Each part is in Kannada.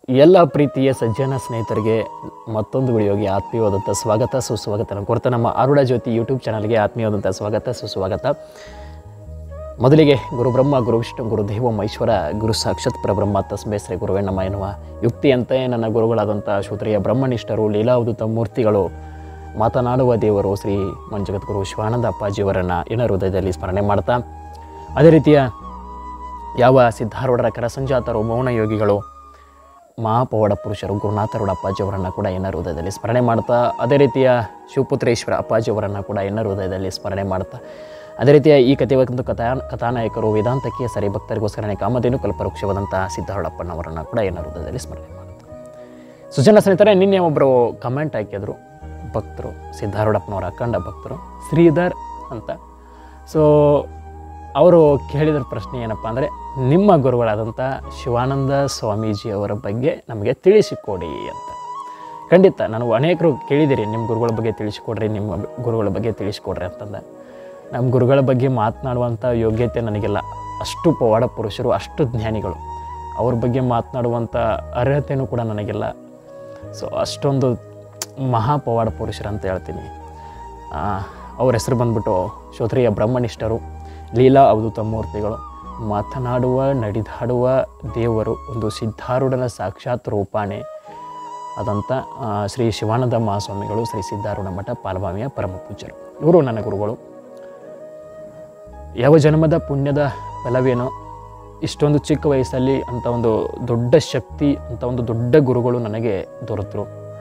ಎಲ್ಲ ಪ್ರೀತಿಯ ಸಜ್ಜನ ಸ್ನೇಹಿತರಿಗೆ ಮತ್ತೊಂದು ವಿಡಿಯೋಗೆ ಆತ್ಮೀಯವಾದಂಥ ಸ್ವಾಗತ ಸುಸ್ವಾಗತ ಕೊಡ್ತಾ ನಮ್ಮ ಆರುಡ ಜ್ಯೋತಿ ಯೂಟ್ಯೂಬ್ ಚಾನಲ್ಗೆ ಆತ್ಮೀಯವಾದಂಥ ಸ್ವಾಗತ ಸುಸ್ವಾಗತ. ಮೊದಲಿಗೆ ಗುರು ಬ್ರಹ್ಮ ಗುರು ವಿಷ್ಣು ಗುರುದೇವ ಮಹೇಶ್ವರ ಗುರು ಸಾಕ್ಷಾತ್ ಪರಬ್ರಹ್ಮ ತಸ್ಮೈ ಶ್ರೀ ಗುರುವೇ ನಮಃ ಎನ್ನುವ ಯುಕ್ತಿಯಂತೆ ನನ್ನ ಗುರುಗಳಾದಂಥ ಶೂದ್ರಿಯ ಬ್ರಹ್ಮನಿಷ್ಠರು ಲೀಲಾವಧೂತ ಮೂರ್ತಿಗಳು ಮಾತನಾಡುವ ದೇವರು ಶ್ರೀ ಮಂಜಗದ್ಗುರು ಶಿವಾನಂದ ಅಪ್ಪಾಜಿಯವರನ್ನು ಇನ್ನ ಹೃದಯದಲ್ಲಿ ಸ್ಮರಣೆ ಮಾಡ್ತಾ, ಅದೇ ರೀತಿಯ ಯಾವ ಸಿದ್ಧಾರೂಢರ ಕರಸಂಜಾತರು ಮೌನ ಯೋಗಿಗಳು ಮಹಾಪವಾಡ ಪುರುಷರು ಗುರುನಾಥರೂಢ ಅಪ್ಪಾಜಿಯವರನ್ನು ಕೂಡ ಎನ್ನ ಹೃದಯದಲ್ಲಿ ಸ್ಮರಣೆ ಮಾಡ್ತಾ, ಅದೇ ರೀತಿಯ ಶಿವಪುತ್ರೇಶ್ವರ ಅಪ್ಪಾಜಿಯವರನ್ನು ಕೂಡ ಎನ್ನ ಹೃದಯದಲ್ಲಿ ಸ್ಮರಣೆ ಮಾಡ್ತಾ, ಅದೇ ರೀತಿಯ ಈ ಕಥೆಯ ಒಂದು ಕಥಾನಾಯಕರು ವೇದಾಂತಕ್ಕೆ ಸರಿ ಭಕ್ತರಿಗೋಸ್ಕರನೇ ಕಾಮಧೇನು ಕಲ್ಪವೃಕ್ಷವಾದಂಥ ಸಿದ್ಧಾರೂಢಪ್ಪನವರನ್ನು ಕೂಡ ಎನ್ನ ಹೃದಯದಲ್ಲಿ ಸ್ಮರಣೆ ಮಾಡ್ತಾ. ಸುಜನ ಸ್ನೇಹಿತರೆ, ನಿನ್ನೆ ಒಬ್ಬರು ಕಮೆಂಟ್ ಹಾಕಿದ್ರು, ಭಕ್ತರು, ಸಿದ್ಧಾರೂಢಪ್ಪನವರ ಅಖಂಡ ಭಕ್ತರು ಶ್ರೀಧರ್ ಅಂತ. ಸೊ ಅವರು ಕೇಳಿದ ಪ್ರಶ್ನೆ ಏನಪ್ಪ ಅಂದರೆ, ನಿಮ್ಮ ಗುರುಗಳಾದಂಥ ಶಿವಾನಂದ ಸ್ವಾಮೀಜಿಯವರ ಬಗ್ಗೆ ನಮಗೆ ತಿಳಿಸಿಕೊಡಿ ಅಂತ. ಖಂಡಿತ ನಾನು ಅನೇಕರು ಕೇಳಿದ್ದೀರಿ, ನಿಮ್ಮ ಗುರುಗಳ ಬಗ್ಗೆ ತಿಳಿಸಿಕೊಡ್ರಿ, ನಿಮ್ಮ ಗುರುಗಳ ಬಗ್ಗೆ ತಿಳಿಸಿಕೊಡ್ರಿ ಅಂತಂದ. ನಮ್ಮ ಗುರುಗಳ ಬಗ್ಗೆ ಮಾತನಾಡುವಂಥ ಯೋಗ್ಯತೆ ನನಗಿಲ್ಲ. ಅಷ್ಟು ಪವಾಡ ಪುರುಷರು, ಅಷ್ಟು ಜ್ಞಾನಿಗಳು, ಅವ್ರ ಬಗ್ಗೆ ಮಾತನಾಡುವಂಥ ಅರ್ಹತೆಯೂ ಕೂಡ ನನಗಿಲ್ಲ. ಸೊ ಅಷ್ಟೊಂದು ಮಹಾಪವಾಡ ಪುರುಷರು ಅಂತ ಹೇಳ್ತೀನಿ. ಅವ್ರ ಹೆಸರು ಬಂದ್ಬಿಟ್ಟು ಶ್ರೋತ್ರಿಯ ಬ್ರಹ್ಮನಿಷ್ಠರು, ಲೀಲಾ ಅವಧೂತ ಮೂರ್ತಿಗಳು, ಮಾತನಾಡುವ ನಡೆದಾಡುವ ದೇವರು, ಒಂದು ಸಿದ್ಧಾರೂಢನ ಸಾಕ್ಷಾತ್ ರೂಪಾಣೆ ಆದಂಥ ಶ್ರೀ ಶಿವಾನಂದ ಮಹಾಸ್ವಾಮಿಗಳು, ಶ್ರೀ ಸಿದ್ಧಾರೂಢ ಮಠ ಪಾಲ್ಬಾವಿಯ ಪರಮ ಪೂಜ್ಯರು. ಇವರು ನನ್ನ ಗುರುಗಳು. ಯಾವ ಜನ್ಮದ ಪುಣ್ಯದ ಫಲವೇನೋ ಇಷ್ಟೊಂದು ಚಿಕ್ಕ ವಯಸ್ಸಲ್ಲಿ ಅಂಥ ಒಂದು ದೊಡ್ಡ ಶಕ್ತಿ, ಅಂಥ ಒಂದು ದೊಡ್ಡ ಗುರುಗಳು ನನಗೆ ದೊರೆತರು.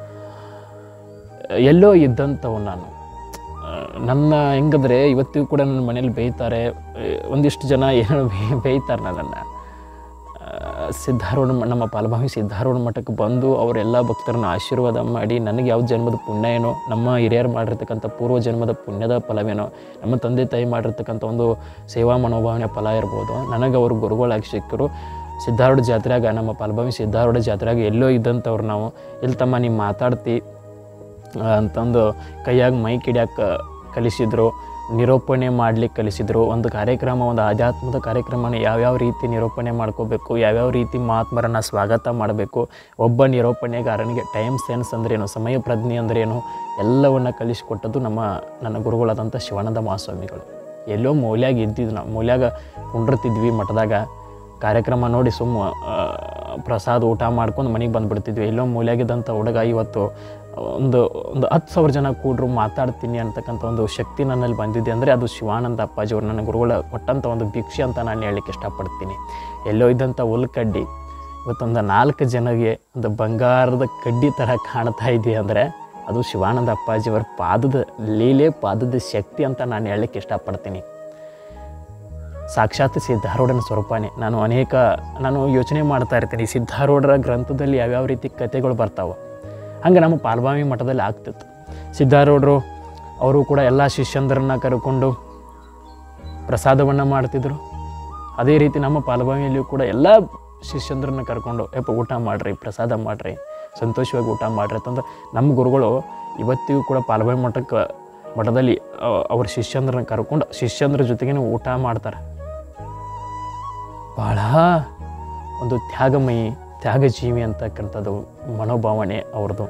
ಎಲ್ಲೋ ಇದ್ದಂಥವು ನಾನು. ನನ್ನ ಹೆಂಗಂದರೆ ಇವತ್ತಿಗೂ ಕೂಡ ನನ್ನ ಮನೇಲಿ ಬೈತಾರೆ, ಒಂದಿಷ್ಟು ಜನ ಏನೋ ಬೈತಾರೆ ನನ್ನನ್ನು. ಸಿದ್ಧಾರೂಢ ನಮ್ಮ ಪಾಲ್ಬಾವಿ ಸಿದ್ಧಾರೂಢ ಮಠಕ್ಕೆ ಬಂದು ಅವರೆಲ್ಲ ಭಕ್ತರನ್ನ ಆಶೀರ್ವಾದ ಮಾಡಿ, ನನಗೆ ಯಾವ ಜನ್ಮದ ಪುಣ್ಯ ಏನೋ, ನಮ್ಮ ಹಿರಿಯರು ಮಾಡಿರ್ತಕ್ಕಂಥ ಪೂರ್ವ ಜನ್ಮದ ಪುಣ್ಯದ ಫಲವೇನೋ, ನಮ್ಮ ತಂದೆ ತಾಯಿ ಮಾಡಿರ್ತಕ್ಕಂಥ ಒಂದು ಸೇವಾ ಮನೋಭಾವನೆ ಫಲ ಇರ್ಬೋದು, ನನಗೆ ಅವರು ಗುರುಗಳಾಗಿ ಸಿಕ್ಕರು. ಸಿದ್ಧಾರೂಢ ಜಾತ್ರೆಯಾಗ, ನಮ್ಮ ಪಾಲ್ಬಾವಿ ಸಿದ್ಧಾರೂಢ ಜಾತ್ರೆಯಾಗ ಎಲ್ಲೋ ಇದ್ದಂಥವ್ರು ನಾವು, ಇಲ್ಲಿ ತಮ್ಮ ನೀವು ಮಾತಾಡ್ತಿ ಅಂತಂದು ಕೈಯಾಗ ಮೈಕ್ ಹಿಡಿಯೋಕೆ ಕಲಿಸಿದ್ರು, ನಿರೂಪಣೆ ಮಾಡ್ಲಿಕ್ಕೆ ಕಲಿಸಿದರು. ಒಂದು ಕಾರ್ಯಕ್ರಮ, ಒಂದು ಆಧ್ಯಾತ್ಮದ ಕಾರ್ಯಕ್ರಮನ ಯಾವ್ಯಾವ ರೀತಿ ನಿರೂಪಣೆ ಮಾಡ್ಕೋಬೇಕು, ಯಾವ್ಯಾವ ರೀತಿ ಮಹಾತ್ಮರನ್ನು ಸ್ವಾಗತ ಮಾಡಬೇಕು, ಒಬ್ಬ ನಿರೂಪಣೆಗಾರನಿಗೆ ಟೈಮ್ ಸೆನ್ಸ್ ಅಂದ್ರೇನು, ಸಮಯ ಪ್ರಜ್ಞೆ ಅಂದ್ರೇನು, ಎಲ್ಲವನ್ನು ಕಲಿಸಿಕೊಟ್ಟದ್ದು ನನ್ನ ಗುರುಗಳಾದಂಥ ಶಿವಾನಂದ ಮಹಾಸ್ವಾಮಿಗಳು. ಎಲ್ಲೋ ಮೌಲ್ಯಾಗ ಇದ್ದಿದ್ದು, ನಾವು ಮೌಲ್ಯಾಗ ಕುಂಡಿರ್ತಿದ್ವಿ ಮಠದಾಗ, ಕಾರ್ಯಕ್ರಮ ನೋಡಿ ಪ್ರಸಾದ ಊಟ ಮಾಡ್ಕೊಂಡು ಮನೆಗೆ ಬಂದುಬಿಡ್ತಿದ್ವಿ. ಎಲ್ಲೋ ಮೂಲೆಯಾಗಿದ್ದಂಥ ಹುಡುಗ ಇವತ್ತು ಒಂದು 10,000 ಜನ ಕೂಡ್ರು ಮಾತಾಡ್ತೀನಿ ಅಂತಕ್ಕಂಥ ಒಂದು ಶಕ್ತಿ ನನ್ನಲ್ಲಿ ಬಂದಿದೆ ಅಂದರೆ ಅದು ಶಿವಾನಂದ ಅಪ್ಪಾಜಿಯವರು ನನ್ನ ಗುರುಗಳ ಕೊಟ್ಟಂಥ ಒಂದು ಭಿಕ್ಷೆ ಅಂತ ನಾನು ಹೇಳಲಿಕ್ಕೆ ಇಷ್ಟಪಡ್ತೀನಿ. ಎಲ್ಲೋ ಇದ್ದಂಥ ಹುಲ್ಕಡ್ಡಿ ಇವತ್ತೊಂದು 4 ಜನಗೆ ಒಂದು ಬಂಗಾರದ ಕಡ್ಡಿ ಥರ ಕಾಣ್ತಾ ಇದೆಯಾ ಅಂದರೆ ಅದು ಶಿವಾನಂದ ಅಪ್ಪಾಜಿಯವರ ಪಾದದ ಲೀಲೆ, ಪಾದದ ಶಕ್ತಿ ಅಂತ ನಾನು ಹೇಳಲಿಕ್ಕೆ ಇಷ್ಟಪಡ್ತೀನಿ. ಸಾಕ್ಷಾತ್ ಸಿದ್ಧಾರೂಢನ ಸ್ವರೂಪನೇ. ನಾನು ಯೋಚನೆ ಮಾಡ್ತಾ ಇರ್ತೀನಿ, ಸಿದ್ಧಾರೂಢರ ಗ್ರಂಥದಲ್ಲಿ ಯಾವ್ಯಾವ ರೀತಿ ಕಥೆಗಳು ಬರ್ತಾವೆ, ಹಂಗೆ ನಮ್ಮ ಪಾಲ್ಬಾವಿ ಮಠದಲ್ಲಿ ಆಗ್ತಿತ್ತು. ಸಿದ್ಧಾರೂಢರು ಅವರು ಕೂಡ ಎಲ್ಲ ಶಿಷ್ಯಂದ್ರನ್ನ ಕರ್ಕೊಂಡು ಪ್ರಸಾದವನ್ನು ಮಾಡ್ತಿದ್ರು. ಅದೇ ರೀತಿ ನಮ್ಮ ಪಾಲ್ಬಾವಿಯಲ್ಲಿಯೂ ಕೂಡ ಎಲ್ಲ ಶಿಷ್ಯಂದ್ರನ್ನ ಕರ್ಕೊಂಡು ಊಟ ಮಾಡಿರಿ, ಪ್ರಸಾದ ಮಾಡಿರಿ, ಸಂತೋಷವಾಗಿ ಊಟ ಮಾಡಿರಿ ಅಂತಂದ್ರೆ ನಮ್ಮ ಗುರುಗಳು ಇವತ್ತಿಗೂ ಕೂಡ ಪಾಲ್ಬಾವಿ ಮಠದಲ್ಲಿ ಅವ್ರ ಶಿಷ್ಯಂದ್ರನ್ನ ಕರ್ಕೊಂಡು ಶಿಷ್ಯಂದ್ರ ಜೊತೆಗೇ ಊಟ ಮಾಡ್ತಾರೆ. ಭಾಳ ಒಂದು ತ್ಯಾಗಜೀವಿ ಅಂತಕ್ಕಂಥದ್ದು ಮನೋಭಾವನೆ ಅವ್ರದ್ದು.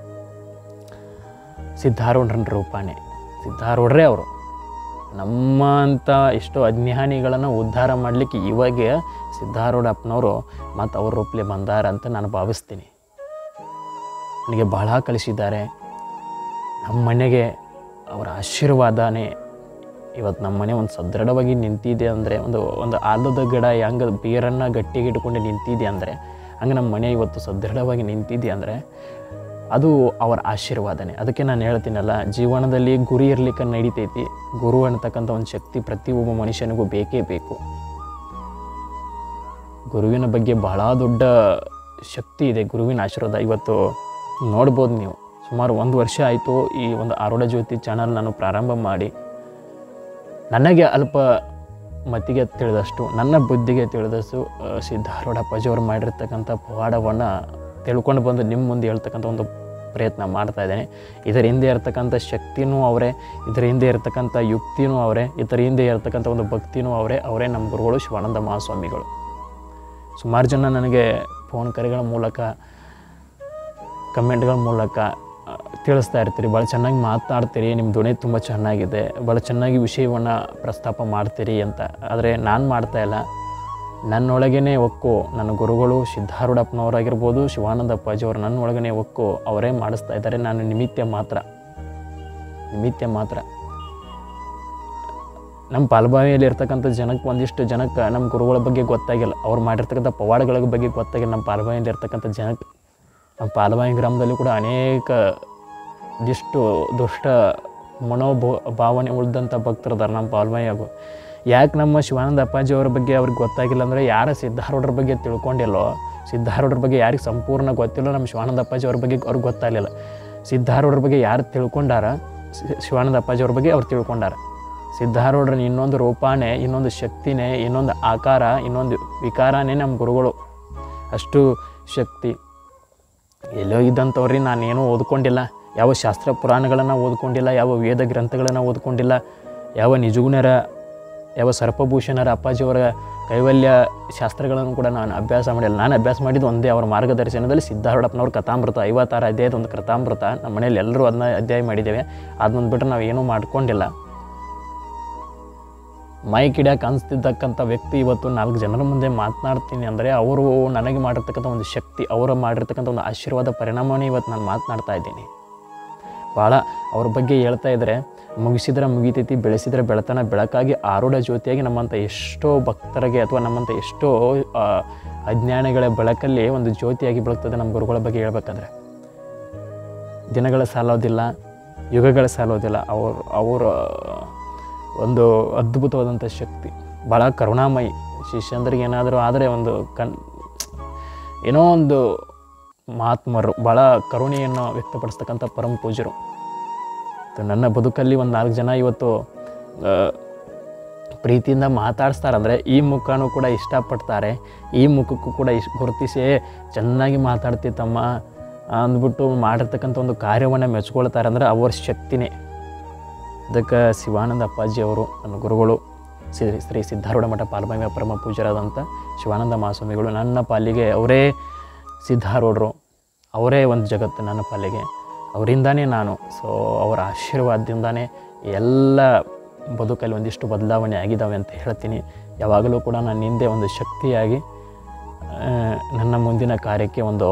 ಸಿದ್ಧಾರೂಢನ ರೂಪಾನೆ, ಸಿದ್ಧಾರೂಢರೇ ಅವರು. ನಮ್ಮಂಥ ಎಷ್ಟೋ ಅಜ್ಞಾನಿಗಳನ್ನು ಉದ್ಧಾರ ಮಾಡಲಿಕ್ಕೆ ಇವಾಗ ಸಿದ್ಧಾರೂಢ ಅಪ್ಪನವರು ಮತ್ತು ಅವ್ರ ರೂಪಲೆ ಬಂದಾರ ಅಂತ ನಾನು ಭಾವಿಸ್ತೀನಿ. ನನಗೆ ಭಾಳ ಕಲಿಸಿದ್ದಾರೆ. ನಮ್ಮ ಮನೆಗೆ ಅವರ ಆಶೀರ್ವಾದನೇ ಇವತ್ತು ನಮ್ಮ ಮನೆ ಒಂದು ಸದೃಢವಾಗಿ ನಿಂತಿದೆ ಅಂದರೆ, ಒಂದು ಆಲದ ಗಿಡ ಹೆಂಗೆ ಬೇರನ್ನು ಗಟ್ಟಿಗೆ ಇಟ್ಕೊಂಡು ನಿಂತಿದೆ ಅಂದರೆ ಹಂಗೆ ನಮ್ಮ ಮನೆ ಇವತ್ತು ಸದೃಢವಾಗಿ ನಿಂತಿದೆ ಅಂದರೆ ಅದು ಅವರ ಆಶೀರ್ವಾದನೇ. ಅದಕ್ಕೆ ನಾನು ಹೇಳ್ತೀನಲ್ಲ, ಜೀವನದಲ್ಲಿ ಗುರಿ ಇರಲಿಕ್ಕೆ ನಡೀತೈತಿ. ಗುರು ಅನ್ನತಕ್ಕಂಥ ಒಂದು ಶಕ್ತಿ ಪ್ರತಿಯೊಬ್ಬ ಮನುಷ್ಯನಿಗೂ ಬೇಕೇ ಬೇಕು. ಗುರುವಿನ ಬಗ್ಗೆ ಬಹಳ ದೊಡ್ಡ ಶಕ್ತಿ ಇದೆ, ಗುರುವಿನ ಆಶೀರ್ವಾದ. ಇವತ್ತು ನೋಡ್ಬೋದು ನೀವು, ಸುಮಾರು 1 ವರ್ಷ ಆಯಿತು ಈ ಒಂದು ಆರುಡ ಜ್ಯೋತಿ ಚಾನಲ್ ನಾನು ಪ್ರಾರಂಭ ಮಾಡಿ. ನನಗೆ ಅಲ್ಪ ಮತಿಗೆ ತಿಳಿದಷ್ಟು, ನನ್ನ ಬುದ್ಧಿಗೆ ತಿಳಿದಷ್ಟು ಸಿದ್ಧಾರೂಢ ಅಪ್ಪಾಜಿಯವರು ಮಾಡಿರ್ತಕ್ಕಂಥ ಪವಾಡವನ್ನು ತಿಳ್ಕೊಂಡು ಬಂದು ನಿಮ್ಮ ಮುಂದೆ ಹೇಳ್ತಕ್ಕಂಥ ಒಂದು ಪ್ರಯತ್ನ ಮಾಡ್ತಾ ಇದ್ದೇನೆ. ಇದರ ಹಿಂದೆ ಇರತಕ್ಕಂಥ ಶಕ್ತಿನೂ ಅವರೇ, ಇದರ ಹಿಂದೆ ಇರತಕ್ಕಂಥ ಯುಕ್ತಿನೂ ಅವರೇ, ಇದರ ಹಿಂದೆ ಇರತಕ್ಕಂಥ ಒಂದು ಭಕ್ತಿನೂ ಅವರೇ ನಮ್ಮ ಗುರುಗಳು ಶಿವಾನಂದ ಮಹಾಸ್ವಾಮಿಗಳು. ಸುಮಾರು ಜನ ನನಗೆ ಫೋನ್ ಕರೆಗಳ ಮೂಲಕ, ಕಮೆಂಟ್ಗಳ ಮೂಲಕ ತಿಳಿಸ್ತಾ ಇರ್ತೀರಿ. ಭಾಳ ಚೆನ್ನಾಗಿ ಮಾತನಾಡ್ತೀರಿ, ನಿಮ್ಮ ಧ್ವನಿ ತುಂಬ ಚೆನ್ನಾಗಿದೆ, ಭಾಳ ಚೆನ್ನಾಗಿ ವಿಷಯವನ್ನು ಪ್ರಸ್ತಾಪ ಮಾಡ್ತೀರಿ ಅಂತ. ಆದರೆ ನಾನು ಮಾಡ್ತಾಯಿಲ್ಲ. ನನ್ನೊಳಗೇ ಒಕ್ಕು ನನ್ನ ಗುರುಗಳು ಸಿದ್ಧಾರೂಢಪ್ಪನವರಾಗಿರ್ಬೋದು, ಶಿವಾನಂದ ಅಪ್ಪಾಜಿಯವರು ನನ್ನೊಳಗೇ ಒಕ್ಕು ಅವರೇ ಮಾಡಿಸ್ತಾ ಇದ್ದಾರೆ. ನಾನು ನಿಮಿತ್ತ ಮಾತ್ರ. ನಮ್ಮ ಪಾಲ್ಬಾವಿಯಲ್ಲಿ ಇರ್ತಕ್ಕಂಥ ಜನಕ್ಕೆ, ಒಂದಿಷ್ಟು ಜನಕ್ಕೆ ನಮ್ಮ ಗುರುಗಳ ಬಗ್ಗೆ ಗೊತ್ತಾಗಿಲ್ಲ, ಅವ್ರು ಮಾಡಿರ್ತಕ್ಕಂಥ ಪವಾಡಗಳ ಬಗ್ಗೆ ಗೊತ್ತಾಗಿಲ್ಲ. ನಮ್ಮ ಪಾಲ್ಬಾವಿಯಲ್ಲಿ ಇರ್ತಕ್ಕಂಥ ಜನಕ್ಕೆ, ನಮ್ಮ ಪಾಲ್ಬಾವಿ ಗ್ರಾಮದಲ್ಲಿ ಕೂಡ ಅನೇಕ ಇದಿಷ್ಟು ದುಷ್ಟ ಭಾವನೆ ಉಳಿದಂಥ ಭಕ್ತರಿದ್ದಾರೆ ನಮ್ಮ ಪಾಲ್ಬಾವಿಯಾಗು. ಯಾಕೆ ನಮ್ಮ ಶಿವಾನಂದ ಅಪ್ಪಾಜಿಯವರ ಬಗ್ಗೆ ಅವ್ರಿಗೆ ಗೊತ್ತಾಗಿಲ್ಲ ಅಂದರೆ, ಯಾರು ಸಿದ್ಧಾರೂಢರ ಬಗ್ಗೆ ತಿಳ್ಕೊಂಡಿಲ್ಲೋ, ಸಿದ್ಧಾರೂಢರ ಬಗ್ಗೆ ಯಾರಿಗೆ ಸಂಪೂರ್ಣ ಗೊತ್ತಿಲ್ಲೋ, ನಮ್ಮ ಶಿವಾನಂದ ಅಪ್ಪಾಜಿಯವ್ರ ಬಗ್ಗೆ ಅವ್ರಿಗೆ ಗೊತ್ತಾಗಲಿಲ್ಲ. ಸಿದ್ಧಾರೂಢರ ಬಗ್ಗೆ ಯಾರು ತಿಳ್ಕೊಂಡಾರ, ಶಿವಾನಂದ ಅಪ್ಪಾಜಿಯವ್ರ ಬಗ್ಗೆ ಅವ್ರು ತಿಳ್ಕೊಂಡಾರ. ಸಿದ್ಧಾರೂಢರ ಇನ್ನೊಂದು ರೂಪಾನೇ, ಇನ್ನೊಂದು ಶಕ್ತಿನೇ, ಇನ್ನೊಂದು ಆಕಾರ, ಇನ್ನೊಂದು ವಿಕಾರನೇ ನಮ್ಮ ಗುರುಗಳು. ಅಷ್ಟು ಶಕ್ತಿ. ಎಲ್ಲೋ ಇದ್ದಂಥವ್ರಿ, ನಾನೇನೂ ಓದ್ಕೊಂಡಿಲ್ಲ, ಯಾವ ಶಾಸ್ತ್ರ ಪುರಾಣಗಳನ್ನು ಓದ್ಕೊಂಡಿಲ್ಲ, ಯಾವ ವೇದ ಗ್ರಂಥಗಳನ್ನು ಓದ್ಕೊಂಡಿಲ್ಲ, ಯಾವ ನಿಜಗುಣರ, ಯಾವ ಸರ್ಪಭೂಷಣರ ಅಪ್ಪಾಜಿಯವರ ಕೈವಲ್ಯ ಶಾಸ್ತ್ರಗಳನ್ನು ಕೂಡ ನಾನು ಅಭ್ಯಾಸ ಮಾಡಿಲ್ಲ. ನಾನು ಅಭ್ಯಾಸ ಮಾಡಿದ್ದು ಒಂದೇ, ಅವರ ಮಾರ್ಗದರ್ಶನದಲ್ಲಿ ಸಿದ್ಧಾರೂಢಪ್ಪನವ್ರ ಕಥಾಮೃತ, 56 ಅಧ್ಯಾಯದ ಒಂದು ಕಥಾಮೃತ. ನಮ್ಮ ಮನೇಲಿ ಎಲ್ಲರೂ ಅದನ್ನ ಅಧ್ಯಾಯ ಮಾಡಿದ್ದೇವೆ. ಅದನ್ನೊಂದು ಬಿಟ್ಟರೆ ನಾವು ಏನೂ ಮಾಡ್ಕೊಂಡಿಲ್ಲ. ಮೈಕ್ ಹಿಡಿಯೋಕೆ ಅನಿಸ್ತಿದ್ದಕ್ಕಂಥ ವ್ಯಕ್ತಿ ಇವತ್ತು 4 ಜನರ ಮುಂದೆ ಮಾತನಾಡ್ತೀನಿ ಅಂದರೆ, ಅವರು ನನಗೆ ಮಾಡಿರ್ತಕ್ಕಂಥ ಒಂದು ಶಕ್ತಿ, ಅವರು ಮಾಡಿರ್ತಕ್ಕಂಥ ಒಂದು ಆಶೀರ್ವಾದ ಪರಿಣಾಮವೇ ಇವತ್ತು ನಾನು ಮಾತನಾಡ್ತಾ ಇದ್ದೀನಿ. ಭಾಳ ಅವ್ರ ಬಗ್ಗೆ ಹೇಳ್ತಾ ಇದ್ದರೆ, ಮುಗಿಸಿದ್ರೆ ಮುಗಿತೈತಿ, ಬೆಳೆಸಿದರೆ ಬೆಳತನ, ಬೆಳಕಾಗಿ ಆರೂಢ ಜ್ಯೋತಿಯಾಗಿ ನಮ್ಮಂಥ ಎಷ್ಟೋ ಭಕ್ತರಿಗೆ ಅಥವಾ ನಮ್ಮಂಥ ಎಷ್ಟೋ ಅಜ್ಞಾನಿಗಳ ಬೆಳಕಲ್ಲಿ ಒಂದು ಜ್ಯೋತಿಯಾಗಿ ಬೆಳಗ್ತದೆ ನಮ್ಮ ಗುರುಗಳ ಬಗ್ಗೆ ಹೇಳ್ಬೇಕಾದ್ರೆ. ದಿನಗಳ ಸಾಲೋದಿಲ್ಲ, ಯುಗಗಳ ಸಾಲೋದಿಲ್ಲ. ಅವರ ಒಂದು ಅದ್ಭುತವಾದಂಥ ಶಕ್ತಿ, ಭಾಳ ಕರುಣಾಮಯಿ. ಶಿಷ್ಯಂದ್ರಿಗೆ ಏನಾದರೂ ಆದರೆ ಒಂದು ಏನೋ ಒಂದು ಮಹಾತ್ಮರು, ಭಾಳ ಕರುಣೆಯನ್ನು ವ್ಯಕ್ತಪಡಿಸ್ತಕ್ಕಂಥ ಪರಮ ಪೂಜ್ಯರು. ನನ್ನ ಬದುಕಲ್ಲಿ ಒಂದು 4 ಜನ ಇವತ್ತು ಪ್ರೀತಿಯಿಂದ ಮಾತಾಡಿಸ್ತಾರಂದರೆ, ಈ ಮುಖನೂ ಕೂಡ ಇಷ್ಟಪಡ್ತಾರೆ, ಈ ಮುಖಕ್ಕೂ ಕೂಡ ಗುರುತಿಸಿ ಚೆನ್ನಾಗಿ ಮಾತಾಡ್ತಿತ್ತಮ್ಮ ಅಂದ್ಬಿಟ್ಟು ಮಾಡಿರ್ತಕ್ಕಂಥ ಒಂದು ಕಾರ್ಯವನ್ನು ಮೆಚ್ಕೊಳ್ತಾರೆ ಅಂದರೆ ಅವ್ರ ಶಕ್ತಿನೇ. ಅದಕ್ಕೆ ಶಿವಾನಂದ ಅಪ್ಪಾಜಿಯವರು ನನ್ನ ಗುರುಗಳು, ಶ್ರೀ ಸಿದ್ಧಾರೂಢ ಮಠ ಪಾಲ್ಬಾವಿಯ ಪರಮ ಪೂಜ್ಯರಾದಂಥ ಶಿವಾನಂದ ಮಹಾಸ್ವಾಮಿಗಳು ನನ್ನ ಪಾಲಿಗೆ ಅವರೇ ಸಿದ್ಧಾರೂಢರು, ಅವರೇ ಒಂದು ಜಗತ್ತು ನನ್ನ ಪಾಲಿಗೆ. ಅವರಿಂದಾನೇ ನಾನು. ಸೊ ಅವರ ಆಶೀರ್ವಾದದಿಂದಾನೇ ಎಲ್ಲ ಬದುಕಲ್ಲಿ ಒಂದಿಷ್ಟು ಬದಲಾವಣೆ ಆಗಿದ್ದಾವೆ ಅಂತ ಹೇಳ್ತೀನಿ. ಯಾವಾಗಲೂ ಕೂಡ ನನ್ನ ಹಿಂದೆ ಒಂದು ಶಕ್ತಿಯಾಗಿ ನನ್ನ ಮುಂದಿನ ಕಾರ್ಯಕ್ಕೆ ಒಂದು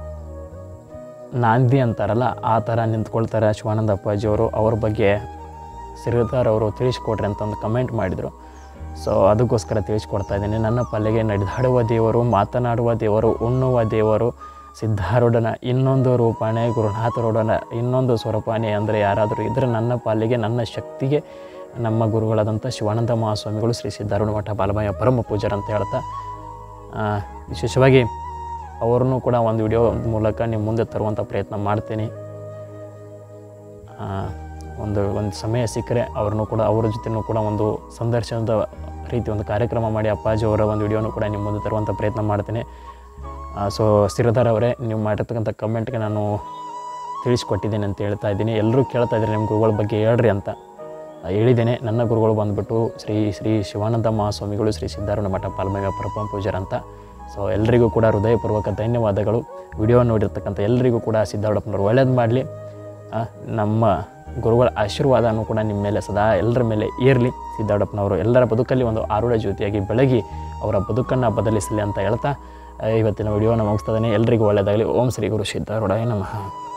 ನಾಂದಿ ಅಂತಾರಲ್ಲ, ಆ ಥರ ನಿಂತ್ಕೊಳ್ತಾರೆ ಶಿವಾನಂದ ಅಪ್ಪಾಜಿಯವರು. ಅವ್ರ ಬಗ್ಗೆ ಶ್ರೀಧರ್ ಅವರು ತಿಳಿಸ್ಕೊಡ್ರಿ ಅಂತ ಒಂದು ಕಮೆಂಟ್ ಮಾಡಿದರು. ಸೊ ಅದಕ್ಕೋಸ್ಕರ ತಿಳಿಸ್ಕೊಡ್ತಾ ಇದ್ದೀನಿ. ನನ್ನ ಪಾಲಿಗೆ ನಡೆದಾಡುವ ದೇವರು, ಮಾತನಾಡುವ ದೇವರು, ಉಣ್ಣುವ ದೇವರು, ಸಿದ್ಧಾರೂಢನ ಇನ್ನೊಂದು ರೂಪಾನೇ, ಗುರುನಾಥರೂಢನ ಇನ್ನೊಂದು ಸ್ವರೂಪಾನೇ ಅಂದರೆ ಯಾರಾದರೂ ಇದ್ದರೆ ನನ್ನ ಪಾಲಿಗೆ, ನನ್ನ ಶಕ್ತಿಗೆ ನಮ್ಮ ಗುರುಗಳಾದಂಥ ಶಿವಾನಂದ ಮಹಾಸ್ವಾಮಿಗಳು, ಶ್ರೀ ಸಿದ್ಧಾರೂಢ ಮಠ ಪಾಲ್ಬಾವಿಯ ಪರಮ ಪೂಜ್ಯರು ಅಂತ ಹೇಳ್ತಾ, ವಿಶೇಷವಾಗಿ ಅವ್ರನ್ನೂ ಕೂಡ ಒಂದು ವಿಡಿಯೋ ಮೂಲಕ ನಿಮ್ಮ ಮುಂದೆ ತರುವಂಥ ಪ್ರಯತ್ನ ಮಾಡ್ತೀನಿ. ಒಂದು ಸಮಯ ಸಿಕ್ಕರೆ ಅವ್ರನ್ನೂ ಕೂಡ, ಅವ್ರ ಜೊತೆನೂ ಕೂಡ ಒಂದು ಸಂದರ್ಶನದ ರೀತಿ ಒಂದು ಕಾರ್ಯಕ್ರಮ ಮಾಡಿ ಅಪ್ಪಾಜಿ ಅವರ ಒಂದು ವಿಡಿಯೋನೂ ಕೂಡ ನಿಮ್ಮ ಮುಂದೆ ತರುವಂಥ ಪ್ರಯತ್ನ ಮಾಡ್ತೀನಿ. ಸೊ ಶ್ರೀಧರ್ ಅವರೇ, ನೀವು ಮಾಡಿರ್ತಕ್ಕಂಥ ಕಮೆಂಟ್ಗೆ ನಾನು ತಿಳಿಸ್ಕೊಟ್ಟಿದ್ದೇನೆ ಅಂತ ಹೇಳ್ತಾ ಇದ್ದೀನಿ. ಎಲ್ಲರೂ ಕೇಳ್ತಾ ಇದ್ದಾರೆ ನಿಮ್ಮ ಗುರುಗಳ ಬಗ್ಗೆ ಹೇಳ್ರಿ ಅಂತ. ಹೇಳಿದ್ದೇನೆ. ನನ್ನ ಗುರುಗಳು ಬಂದುಬಿಟ್ಟು ಶ್ರೀ ಶಿವಾನಂದ ಮಹಾಸ್ವಾಮಿಗಳು, ಶ್ರೀ ಸಿದ್ಧಾರೂಢ ಮಠ ಪಾಲ್ಬಾವಿಯ ಪರಮ ಪೂಜ್ಯರಂತ. ಸೊ ಎಲ್ಲರಿಗೂ ಕೂಡ ಹೃದಯಪೂರ್ವಕ ಧನ್ಯವಾದಗಳು. ವಿಡಿಯೋ ನೋಡಿರ್ತಕ್ಕಂಥ ಎಲ್ಲರಿಗೂ ಕೂಡ ಸಿದ್ಧಾರೂಢಪ್ಪನವರು ಒಳ್ಳೇದು ಮಾಡಲಿ. ನಮ್ಮ ಗುರುಗಳ ಆಶೀರ್ವಾದನೂ ಕೂಡ ನಿಮ್ಮ ಮೇಲೆ ಸದಾ ಎಲ್ಲರ ಮೇಲೆ ಇರಲಿ. ಸಿದ್ಧಾರೂಢಪ್ಪನವರು ಎಲ್ಲರ ಬದುಕಲ್ಲಿ ಒಂದು ಆರೂಢ ಜ್ಯೋತಿಯಾಗಿ ಬೆಳಗಿ ಅವರ ಬದುಕನ್ನು ಬದಲಿಸಲಿ ಅಂತ ಹೇಳ್ತಾ ಇವತ್ತಿನ ವಿಡಿಯೋನ ಮುಗಿಸ್ತೇನೆ. ಎಲ್ಲರಿಗೂ ಒಳ್ಳೆಯದಾಗಲಿ. ಓಂ ಶ್ರೀ ಗುರು ಸಿದ್ಧಾರೂಢಾಯ ನಮಃ.